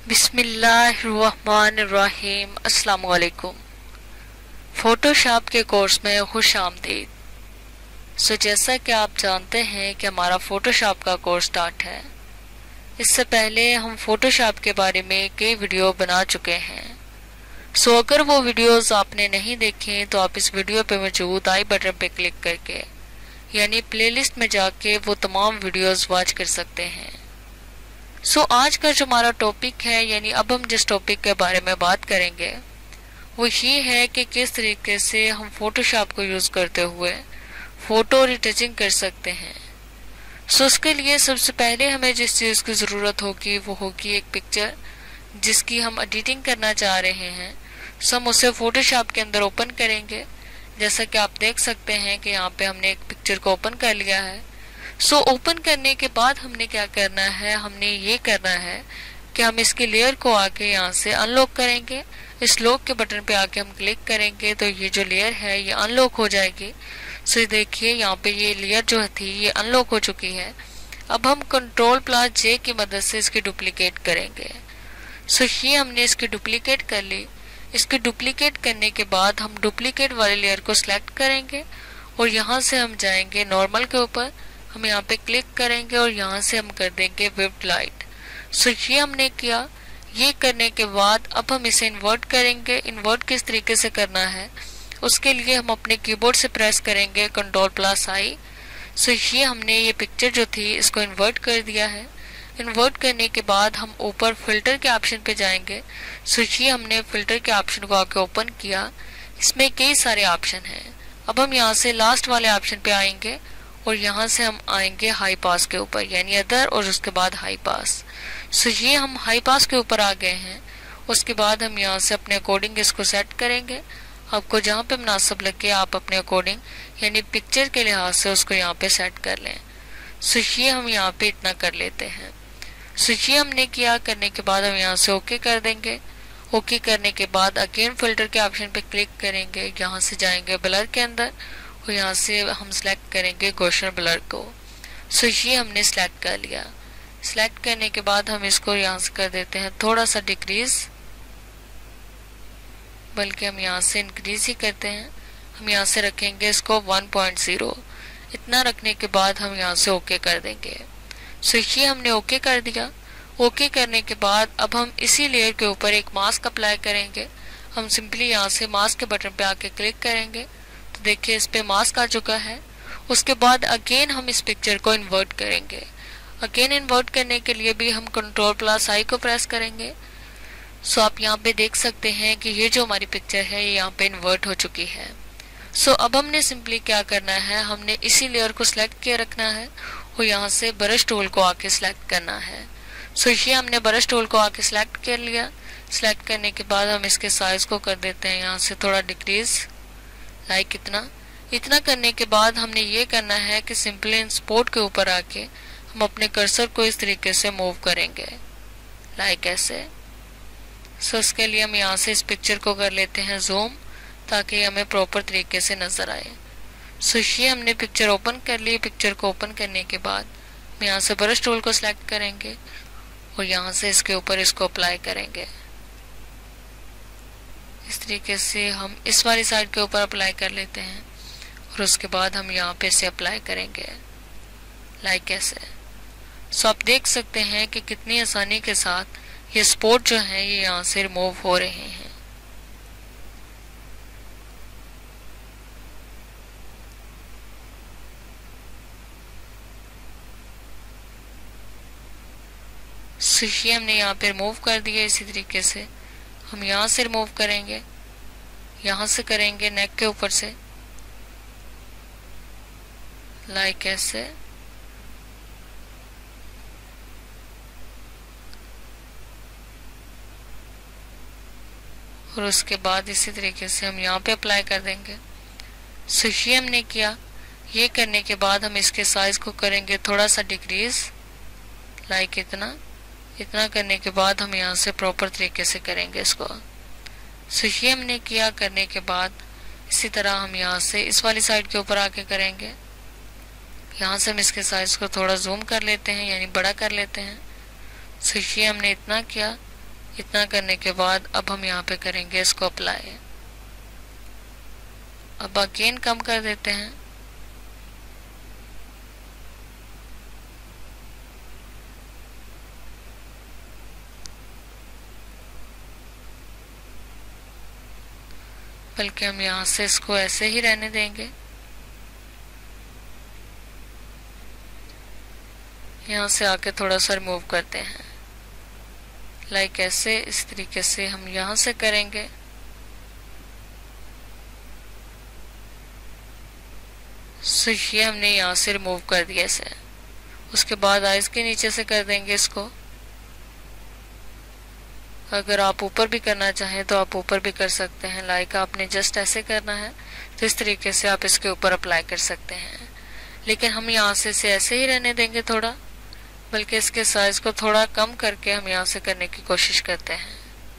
बिस्मिल्लाहिर्रहमानिर्रहीम। अस्सलाम वालेकुम। फोटोशॉप के कोर्स में खुश आमदीद। जैसा कि आप जानते हैं कि हमारा फोटोशॉप का कोर्स स्टार्ट है। इससे पहले हम फोटोशॉप के बारे में कई वीडियो बना चुके हैं। अगर वो वीडियोस आपने नहीं देखे तो आप इस वीडियो पे मौजूद आई बटन पे क्लिक करके यानी प्लेलिस्ट में जाके वो तमाम वीडियोस वॉच कर सकते हैं। आज का जो हमारा टॉपिक है यानी अब हम जिस टॉपिक के बारे में बात करेंगे वो ये है कि किस तरीके से हम फोटोशॉप को यूज़ करते हुए फ़ोटो रिटचिंग कर सकते हैं। उसके लिए सबसे पहले हमें जिस चीज़ की ज़रूरत होगी वो होगी एक पिक्चर जिसकी हम एडिटिंग करना चाह रहे हैं। हम उसे फोटोशॉप के अंदर ओपन करेंगे। जैसा कि आप देख सकते हैं कि यहाँ पे हमने एक पिक्चर को ओपन कर लिया है। ओपन करने के बाद हमने क्या करना है, हमने ये करना है कि हम इसके लेयर को आके यहाँ से अनलॉक करेंगे। इस लॉक के बटन पे आके हम क्लिक करेंगे तो ये जो लेयर है ये अनलॉक हो जाएगी। देखिए यहाँ पे ये लेयर जो थी ये अनलॉक हो चुकी है। अब हम Ctrl+J की मदद से इसकी डुप्लीकेट करेंगे। ये हमने इसकी डुप्लीकेट कर ली। इसकी डुप्लीकेट करने के बाद हम डुप्लीकेट वाले लेयर को सिलेक्ट करेंगे और यहाँ से हम जाएंगे नॉर्मल के ऊपर। हम यहाँ पे क्लिक करेंगे और यहाँ से हम कर देंगे विप्ड लाइट। ये हमने किया। ये करने के बाद अब हम इसे इन्वर्ट करेंगे। इन्वर्ट किस तरीके से करना है उसके लिए हम अपने कीबोर्ड से प्रेस करेंगे Ctrl+I। ये हमने ये पिक्चर जो थी इसको इन्वर्ट कर दिया है। इन्वर्ट करने के बाद हम ऊपर फिल्टर के ऑप्शन पे जाएंगे। ये हमने फिल्टर के ऑप्शन को आके ओपन किया। इसमें कई सारे ऑप्शन हैं। अब हम यहाँ से लास्ट वाले ऑप्शन पे आएंगे और यहाँ से हम आएंगे हाई पास के ऊपर यानी अदर और उसके बाद हाई पास। ये हम हाई पास के ऊपर आ गए हैं। उसके बाद हम यहाँ से अपने अकॉर्डिंग इसको सेट करेंगे। आपको जहाँ पे मुनासिब लगे आप अपने अकॉर्डिंग यानी पिक्चर के लिहाज से उसको यहाँ पे सेट कर लें। ये हम यहाँ पे इतना कर लेते हैं। ये हमने किया। करने के बाद हम यहाँ से ओके कर देंगे। ओके करने के बाद अगेन फिल्टर के ऑप्शन पे क्लिक करेंगे। यहाँ से जाएंगे ब्लर के अंदर और यहाँ से हम सिलेक्ट करेंगे गॉसियन ब्लर को। ये हमने सिलेक्ट कर लिया। सिलेक्ट करने के बाद हम इसको यहाँ से कर देते हैं थोड़ा सा डिक्रीज, बल्कि हम यहाँ से इंक्रीज ही करते हैं। हम यहाँ से रखेंगे इसको 1.0। इतना रखने के बाद हम यहाँ से ओके कर देंगे। ये हमने ओके कर दिया। ओके करने के बाद अब हम इसी लेयर के ऊपर एक मास्क अप्लाई करेंगे। हम सिंपली यहाँ से मास्क के बटन पे आके क्लिक करेंगे तो देखिए इस पे मास्क आ चुका है। उसके बाद अगेन हम इस पिक्चर को इन्वर्ट करेंगे। अगेन इन्वर्ट करने के लिए भी हम Ctrl+I को प्रेस करेंगे। आप यहाँ पे देख सकते हैं कि ये जो हमारी पिक्चर है ये यहाँ पे इन्वर्ट हो चुकी है। अब हमने सिंपली क्या करना है, हमने इसी लेयर को सिलेक्ट किए रखना है और यहाँ से ब्रश टूल को आके सिलेक्ट करना है। ये हमने ब्रश टूल को आके सिलेक्ट कर लिया। सिलेक्ट करने के बाद हम इसके साइज को कर देते हैं यहाँ से थोड़ा डिक्रीज, लाइक इतना करने के बाद हमने ये करना है कि सिंपली इंपोर्ट के ऊपर आके हम अपने कर्सर को इस तरीके से मूव करेंगे लाइक ऐसे। इसके लिए हम यहाँ से इस पिक्चर को कर लेते हैं जूम ताकि हमें प्रॉपर तरीके से नज़र आए। ये हमने पिक्चर ओपन कर ली। पिक्चर को ओपन करने के बाद हम यहाँ से ब्रश टूल को सिलेक्ट करेंगे और यहाँ से इसके ऊपर इसको अप्लाई करेंगे। इस तरीके से हम इस वाली साइड के ऊपर अप्लाई कर लेते हैं और उसके बाद हम यहाँ पे इसे अप्लाई करेंगे लाइक ऐसे। आप देख सकते हैं कि कितनी आसानी के साथ ये स्पॉट जो है ये यहाँ से रिमूव हो रहे हैं। ये हमने यहाँ पे रिमूव कर दिया। इसी तरीके से हम यहाँ से रिमूव करेंगे, यहाँ से करेंगे नेक के ऊपर से लाइक ऐसे। और उसके बाद इसी तरीके से हम यहाँ पे अप्लाई कर देंगे। ये हमने किया। ये करने के बाद हम इसके साइज को करेंगे थोड़ा सा डिक्रीज लाइक इतना करने के बाद हम यहाँ से प्रॉपर तरीके से करेंगे इसको। ये हमने किया। करने के बाद इसी तरह हम यहाँ से इस वाली साइड के ऊपर आके करेंगे। यहाँ से हम इसके साइज को थोड़ा जूम कर लेते हैं यानी बड़ा कर लेते हैं। ये हमने इतना किया। इतना करने के बाद अब हम यहाँ पे करेंगे इसको अप्लाई। अब अगेन कम कर देते हैं। बल्कि हम यहाँ से इसको ऐसे ही रहने देंगे। यहाँ से आके थोड़ा सा रिमूव करते हैं, लाइक ऐसे। इस तरीके से हम यहाँ से करेंगे। सो ये हमने यहाँ से रिमूव कर दिया इसे। उसके बाद आइज के नीचे से कर देंगे इसको। अगर आप ऊपर भी करना चाहें तो आप ऊपर भी कर सकते हैं, लाइक आपने जस्ट ऐसे करना है तो इस तरीके से आप इसके ऊपर अप्लाई कर सकते हैं। लेकिन हम यहाँ से इसे ऐसे ही रहने देंगे थोड़ा, बल्कि इसके साइज को थोड़ा कम करके हम यहाँ से करने की कोशिश करते हैं,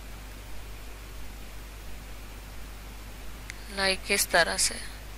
लाइक इस तरह से।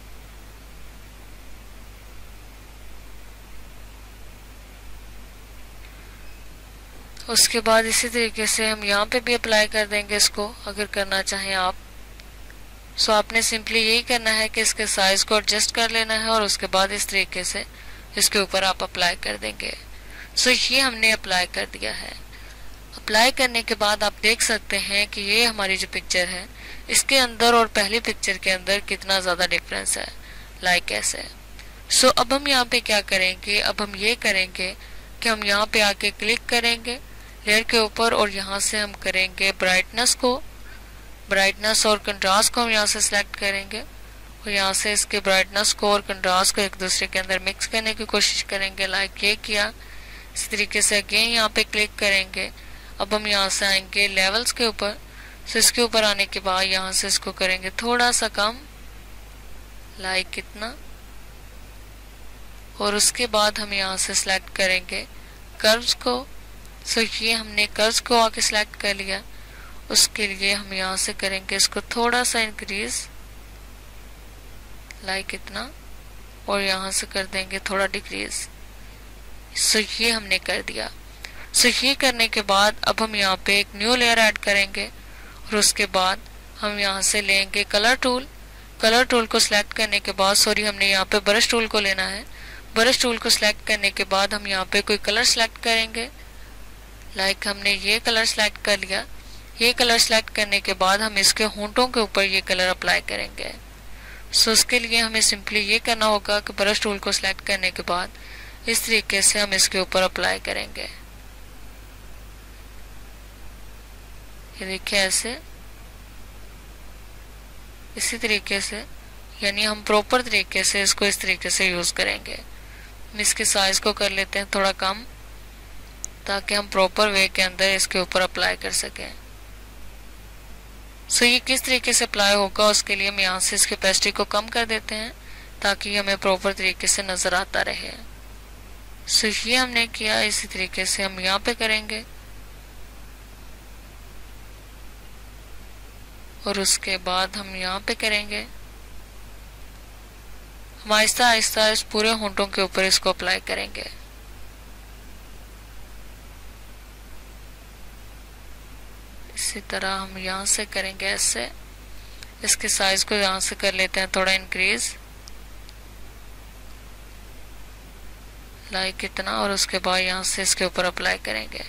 उसके बाद इसी तरीके से हम यहाँ पे भी अप्लाई कर देंगे इसको, अगर करना चाहें आप। सो आपने सिंपली यही करना है कि इसके साइज को एडजस्ट कर लेना है और उसके बाद इस तरीके से इसके ऊपर आप अप्लाई कर देंगे। सो ये हमने अप्लाई कर दिया है। अप्लाई करने के बाद आप देख सकते हैं कि ये हमारी जो पिक्चर है इसके अंदर और पहली पिक्चर के अंदर कितना ज़्यादा डिफरेंस है, लाइक ऐसे। सो अब हम यहाँ पे क्या करेंगे, अब हम ये करेंगे कि हम यहाँ पे आके क्लिक करेंगे लेयर के ऊपर और यहाँ से हम करेंगे ब्राइटनेस और कंट्रास्ट को हम यहाँ से सिलेक्ट करेंगे और यहाँ से इसके ब्राइटनेस को और कंट्रास्ट को एक दूसरे के अंदर मिक्स करने की कोशिश करेंगे, लाइक ये किया। इस तरीके से अगेन यहाँ पे क्लिक करेंगे। अब हम यहाँ से आएंगे लेवल्स के ऊपर। तो इसके ऊपर आने के बाद यहाँ से इसको करेंगे थोड़ा सा कम, लाइक इतना। और उसके बाद हम यहाँ से सिलेक्ट करेंगे कर्व्स को। सो ये हमने कर्व्स को आके सिलेक्ट कर लिया। उसके लिए हम यहाँ से करेंगे इसको थोड़ा सा इंक्रीज, लाइक इतना, और यहाँ से कर देंगे थोड़ा डिक्रीज। सो ये हमने कर दिया। सो ये करने के बाद अब हम यहाँ पे एक न्यू लेयर ऐड करेंगे और उसके बाद हम यहाँ से लेंगे कलर टूल को सिलेक्ट करने के बाद, हमने यहाँ पे ब्रश टूल को लेना है। ब्रश टूल को सिलेक्ट करने के बाद हम यहाँ पे कोई कलर सिलेक्ट करेंगे, लाइक हमने ये कलर सिलेक्ट कर लिया। ये कलर सिलेक्ट करने के बाद हम इसके होंठों के ऊपर ये कलर अप्लाई करेंगे। सो उसके लिए हमें सिंपली ये करना होगा कि ब्रश टूल को सिलेक्ट करने के बाद इस तरीके से हम इसके ऊपर अप्लाई करेंगे। ये देखिए ऐसे, इसी तरीके से, यानी हम प्रॉपर तरीके से इसको इस तरीके से यूज करेंगे। हम इसके साइज को कर लेते हैं थोड़ा कम, ताकि हम प्रॉपर वे के अंदर इसके ऊपर अप्लाई कर सकें। सो ये किस तरीके से अप्लाई होगा उसके लिए हम यहाँ से इसके ओपेसिटी को कम कर देते हैं ताकि हमें प्रॉपर तरीके से नजर आता रहे। सो ये हमने किया। इसी तरीके से हम यहाँ पे करेंगे और उसके बाद हम यहाँ पे करेंगे। हम आहिस्ता आहिस्ता इस पूरे होंठों के ऊपर इसको अप्लाई करेंगे। इसी तरह हम यहाँ से करेंगे ऐसे। इसके साइज को यहाँ से कर लेते हैं थोड़ा इंक्रीज, लाइक इतना, और उसके बाद यहाँ से इसके ऊपर अप्लाई करेंगे।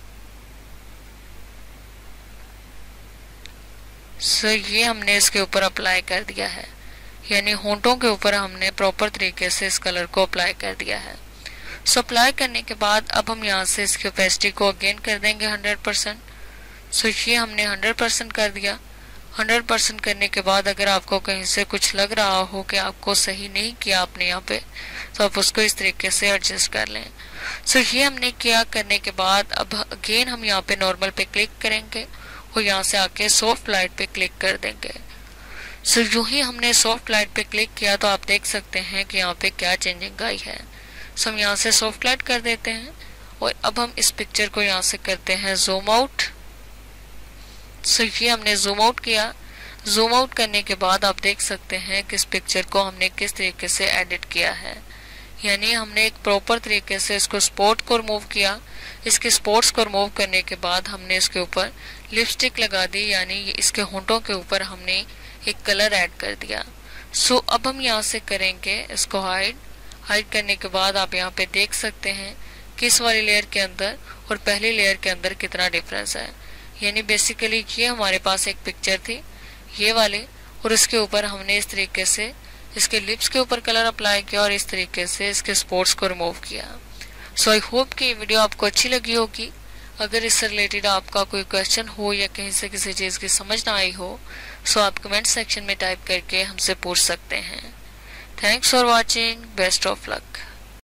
सो ये हमने इसके ऊपर अप्लाई कर दिया है, यानी होंठों के ऊपर हमने प्रॉपर तरीके से इस कलर को अप्लाई कर दिया है। सो अप्लाई करने के बाद अब हम यहाँ से इसकी ओपेसिटी को अगेन कर देंगे 100%। सो ये हमने 100% कर दिया। 100% करने के बाद अगर आपको कहीं से कुछ लग रहा हो कि आपको सही नहीं किया आपने यहाँ पे, तो आप उसको इस तरीके से एडजस्ट कर लें। सो ये हमने किया। करने के बाद अब अगेन हम यहाँ पे नॉर्मल पे क्लिक करेंगे और यहाँ से आके सॉफ्ट लाइट पे क्लिक कर देंगे। सो यूं ही हमने सॉफ्ट लाइट पे क्लिक किया तो आप देख सकते हैं कि यहाँ पे क्या चेंजिंग आई है। सो हम यहाँ से सॉफ्ट लाइट कर देते हैं और अब हम इस पिक्चर को यहाँ से करते हैं जूम आउट। सो ये हमने जूम आउट किया। जूम आउट करने के बाद आप देख सकते हैं कि इस पिक्चर को हमने किस तरीके से एडिट किया है, यानी हमने एक प्रॉपर तरीके से इसको स्पॉट को रिमूव किया, इसके स्पॉट्स को रिमूव करने के बाद हमने इसके ऊपर लिपस्टिक लगा दी, यानी इसके होंठों के ऊपर हमने एक कलर ऐड कर दिया। सो अब हम यहाँ से करेंगे इसको हाइड करने के बाद आप यहाँ पे देख सकते हैं कि इस वाली लेयर के अंदर और पहली लेयर के अंदर कितना डिफरेंस है। यानी बेसिकली ये हमारे पास एक पिक्चर थी ये वाली, और इसके ऊपर हमने इस तरीके से इसके लिप्स के ऊपर कलर अप्लाई किया और इस तरीके से इसके स्पॉट्स को रिमूव किया। सो आई होप कि ये वीडियो आपको अच्छी लगी होगी। अगर इससे रिलेटेड आपका कोई क्वेश्चन हो या कहीं से किसी चीज़ की समझ ना आई हो, सो आप कमेंट सेक्शन में टाइप करके हमसे पूछ सकते हैं। Thanks for watching, best of luck.